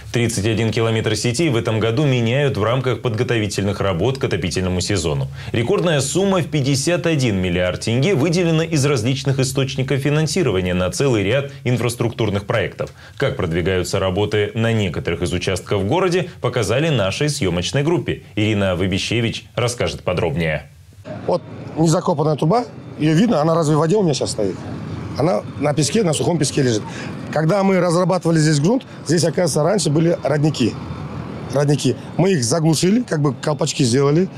31 километр сети в этом году меняют в рамках подготовительных работ к отопительному сезону. Рекордная сумма в 51 миллиард тенге выделена из различных источников финансирования на целый ряд инфраструктурных проектов. Как продвигаются работы на некоторых из участков в городе, показали нашей съемочной группе. Ирина Выбищевич расскажет подробнее. Вот незакопанная труба, ее видно, она разве в воде у меня сейчас стоит? Она на песке, на сухом песке лежит. Когда мы разрабатывали здесь грунт, здесь, оказывается, раньше были родники. Мы их заглушили, как бы колпачки сделали,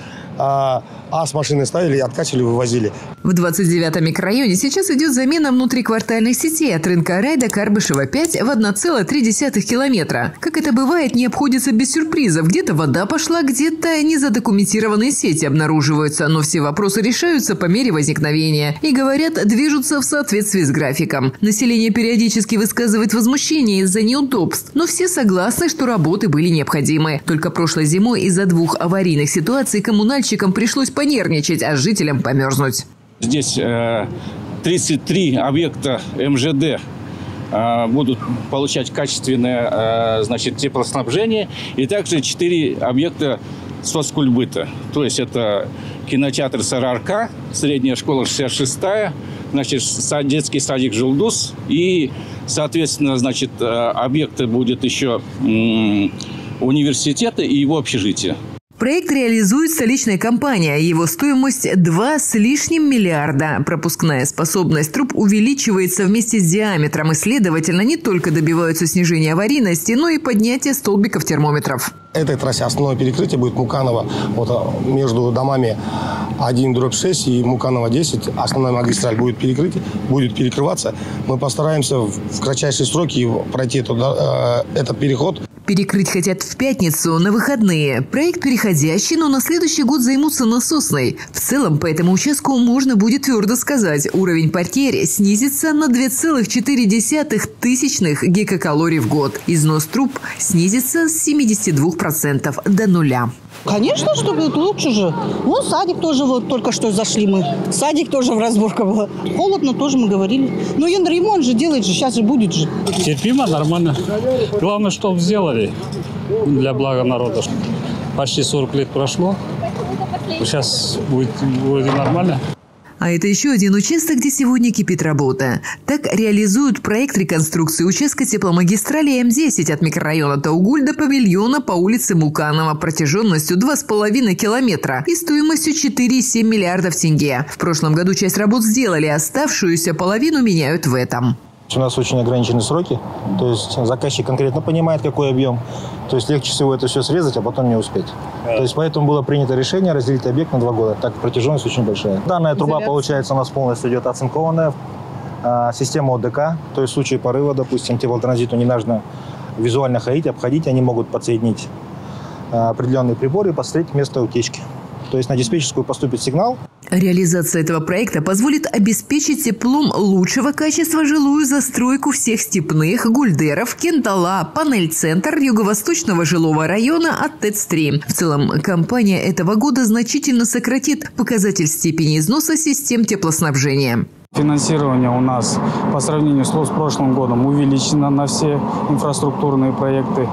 с машины ставили, откачивали, вывозили. В 29-м микрорайоне сейчас идет замена внутриквартальных сетей от рынка Рай до Карбышева 5 в 1,3 километра. Как это бывает, не обходится без сюрпризов. Где-то вода пошла, где-то незадокументированные сети обнаруживаются. Но все вопросы решаются по мере возникновения. И, говорят, движутся в соответствии с графиком. Население периодически высказывает возмущение из-за неудобств. Но все согласны, что работы были необходимы. Только прошлой зимой из-за 2 аварийных ситуаций коммунальщикам пришлось понервничать, а жителям померзнуть. Здесь 33 объекта МЖД будут получать качественное теплоснабжение. И также 4 объекта соцкультбыта. То есть это кинотеатр СРРК, средняя школа 66-я, детский садик «Жылдус». И, соответственно, объекты будет еще университета и его общежития. Проект реализует столичная компания. Его стоимость 2 с лишним миллиарда. Пропускная способность труб увеличивается вместе с диаметром. И, следовательно, не только добиваются снижения аварийности, но и поднятия столбиков термометров. Этой трассе основное перекрытие будет Муканова. Между домами 1/6 и Муканова 10. Основная магистраль будет перекрываться. Мы постараемся в кратчайшие сроки пройти этот переход. Перекрыть хотят в пятницу, на выходные. Проект переходящий, но на следующий год займутся насосной. В целом, по этому участку можно будет твердо сказать, уровень потерь снизится на 2,4 тысячных гигакалорий в год. Износ труб снизится с 72% до 0. Конечно, что будет лучше же. Вон садик тоже, только что зашли мы. Садик тоже в разборке был. Холодно тоже мы говорили. Но ремонт же делает же, сейчас же будет же. Терпимо, нормально. Главное, чтобы сделали для блага народа. Почти 40 лет прошло. Сейчас будет вроде нормально. А это еще один участок, где сегодня кипит работа. Так реализуют проект реконструкции участка тепломагистрали М10 от микрорайона Таугуль до павильона по улице Муканова протяженностью 2,5 километра и стоимостью 4,7 миллиардов тенге. В прошлом году часть работ сделали, оставшуюся половину меняют в этом. У нас очень ограниченные сроки, то есть заказчик конкретно понимает, какой объем. То есть легче всего это все срезать, а потом не успеть. То есть поэтому было принято решение разделить объект на 2 года. Так протяженность очень большая. Данная труба, получается, у нас полностью идет оцинкованная. Система ОДК, то есть в случае порыва, допустим, теплотранзиту не нужно визуально ходить, обходить, они могут подсоединить определенные приборы и посмотреть место утечки. То есть на диспетчерскую поступит сигнал. Реализация этого проекта позволит обеспечить теплом лучшего качества жилую застройку всех степных, Гульдеров, Кентала, Панель-центр Юго-Восточного жилого района от ТЭЦ-3. В целом, компания этого года значительно сократит показатель степени износа систем теплоснабжения. Финансирование у нас по сравнению с прошлым годом увеличено на все инфраструктурные проекты.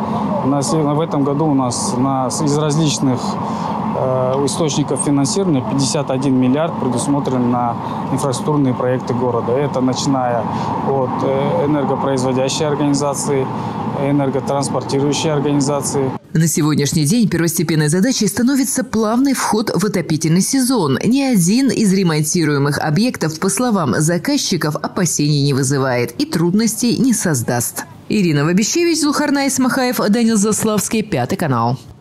В этом году у нас из различных источников финансирования 51 миллиард предусмотрен на инфраструктурные проекты города. Это начиная от энергопроизводящей организации, энерготранспортирующей организации. На сегодняшний день первостепенной задачей становится плавный вход в отопительный сезон. Ни один из ремонтируемых объектов, по словам заказчиков, опасений не вызывает и трудностей не создаст. Ирина Выбищевич, Зулхарнай Исмахаев, Данил Заславский, 5 канал.